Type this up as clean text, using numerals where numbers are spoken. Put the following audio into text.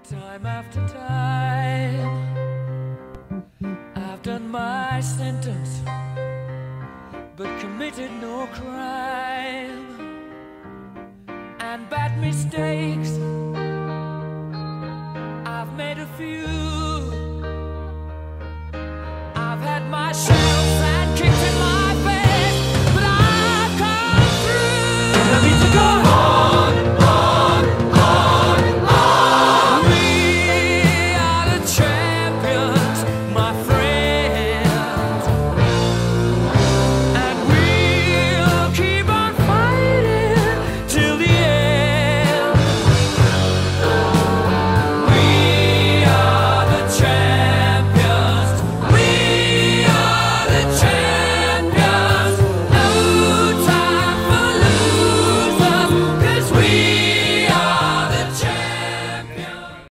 Time after time, I've done my sentence, but committed no crime. And bad mistakes